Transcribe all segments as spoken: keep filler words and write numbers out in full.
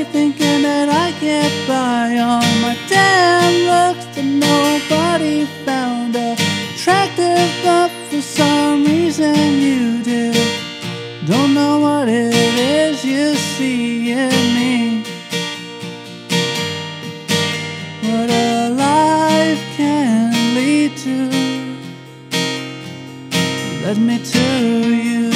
thinking that I get by on my damn looks that nobody found attractive, but for some reason you do. Don't know what it is you see in me. What a life can lead to led me to you.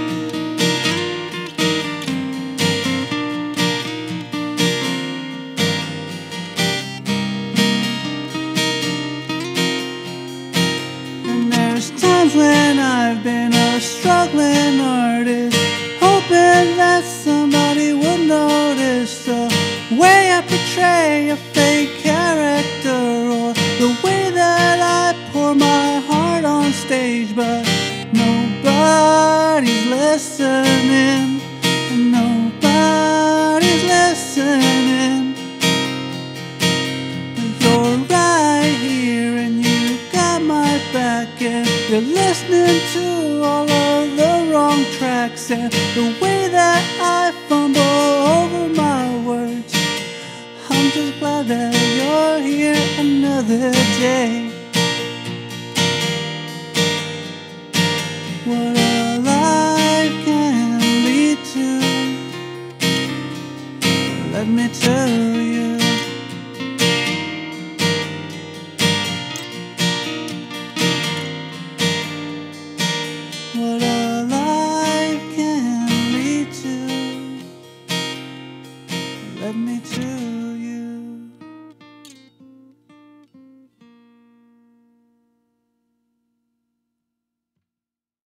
And there's times when I've been a struggling artist, hoping that somebody would notice the way I portray a fake character, or the way that I pour my heart on stage, but nobody's listening, and nobody's listening. You're right here and you got my back, and you're listening to all of the wrong tracks, and the way that I fumble over my words. I'm just glad that you're here another day. What a life can lead to led me to you. What a life can lead to led me to